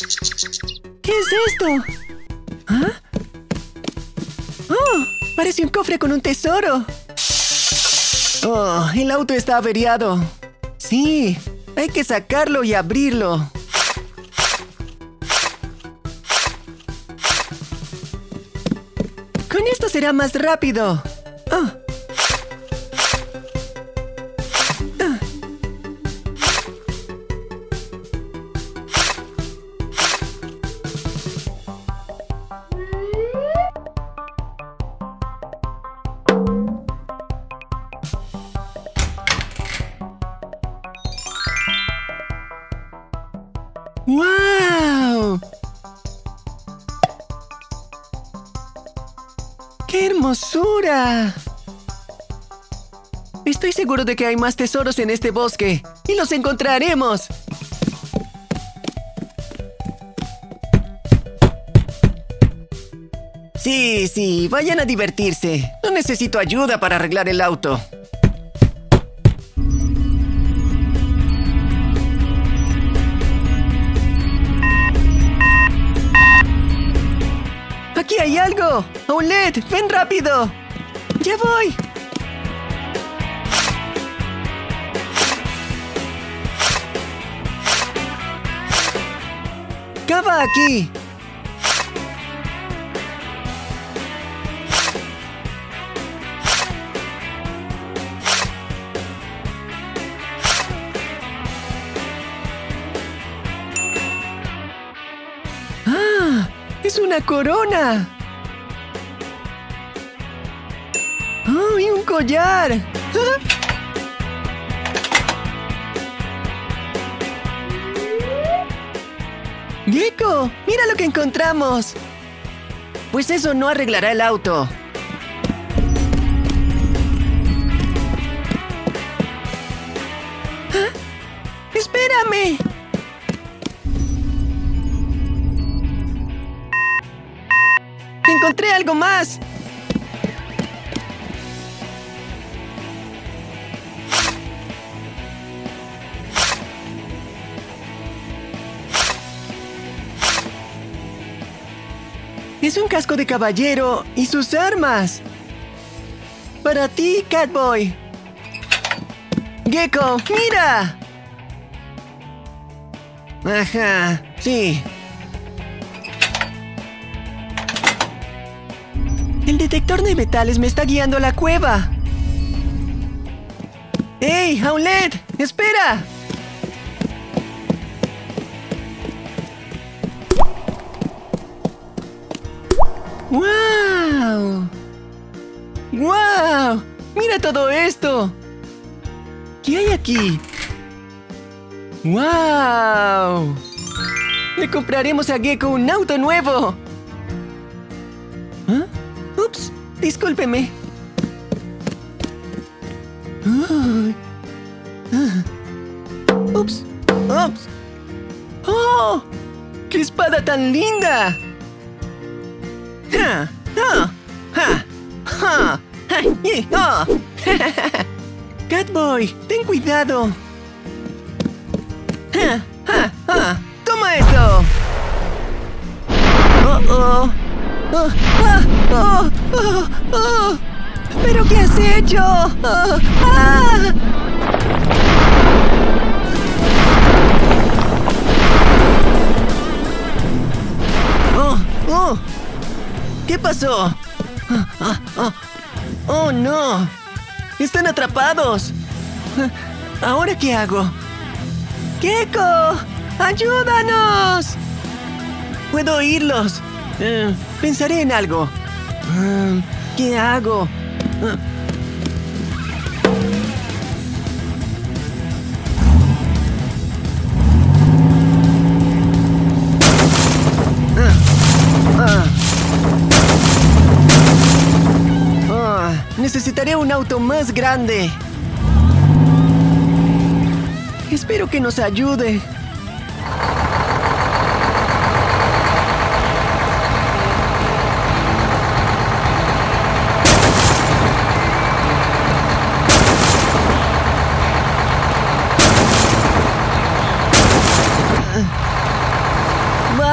¿Qué es esto? ¿Ah? ¡Oh! Parece un cofre con un tesoro. ¡Oh! El auto está averiado. Sí, hay que sacarlo y abrirlo. Con esto será más rápido. ¡Oh! ¡Wow! ¡Qué hermosura! Estoy seguro de que hay más tesoros en este bosque. ¡Y los encontraremos! Sí, vayan a divertirse. No necesito ayuda para arreglar el auto. ¡Aquí hay algo! ¡Owlette, ven rápido! ¡Ya voy! ¡Cava aquí! ¡Ah! ¡Es una corona! ¡Oh, y un collar! ¿Ah? ¡Gecko! ¡Mira lo que encontramos! Pues eso no arreglará el auto. ¿Ah? ¡Espérame! ¡Encontré algo más! Es un casco de caballero y sus armas. Para ti, Catboy. Gecko, mira. Ajá, sí. El detector de metales me está guiando a la cueva. ¡Hey, Owlette! ¡Espera! ¡Wow! ¡Wow! ¡Mira todo esto! ¿Qué hay aquí? ¡Wow! Le compraremos a Gecko un auto nuevo. ¿Ah? ¡Ups! Discúlpeme. ¡Ups! ¡Ups! ¡Oh! ¡Qué espada tan linda! ¡Ja! ¡Ja! ¡Ja! ¡Ja! ¡Ja! ¡Oh! Catboy, ten cuidado. ¡Ja! ¡Ja! ¡Ja! ¡Toma esto! ¡Oh! ¡Oh! ¡Ah! ¡Oh! ¡Oh! ¡Oh! ¿Pero qué has hecho? ¡Oh! ¡Ah! ¡Oh! ¡Oh! ¿Qué pasó? ¡Oh, no! ¡Están atrapados! ¿Ahora qué hago? ¡Gecko! ¡Ayúdanos! Puedo oírlos. Pensaré en algo. ¿Qué hago? Necesitaré un auto más grande. Espero que nos ayude.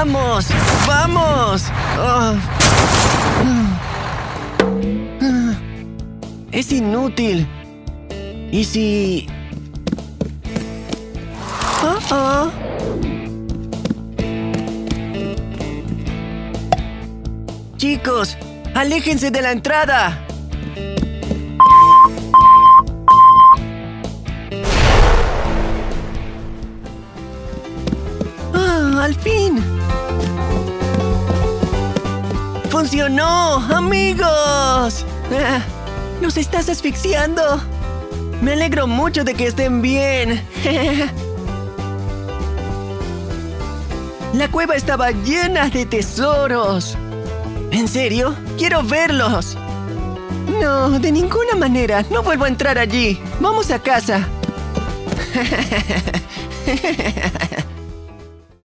¡Vamos! ¡Vamos! Oh. Es inútil. ¿Y si...? Oh. Chicos, aléjense de la entrada. ¡Al fin! ¡Funcionó, amigos! ¡Los estás asfixiando! Me alegro mucho de que estén bien. La cueva estaba llena de tesoros. ¿En serio? ¡Quiero verlos! No, de ninguna manera. No vuelvo a entrar allí. Vamos a casa.